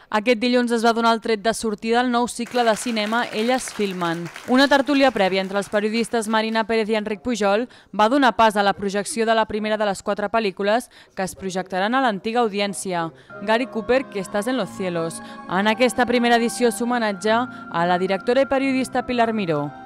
Aquest dilluns es va donar el tret de sortida al nou cicle de cinema Elles filmen. Una tertúlia prèvia entre els periodistes Marina Pérez i Enric Pujol va donar pas a la projecció de la primera de les 4 pel·lícules que es projectaran a l'antiga audiència, Gary Cooper, que estàs en los cielos. En aquesta primera edició s'homenatja a la directora i periodista Pilar Miró.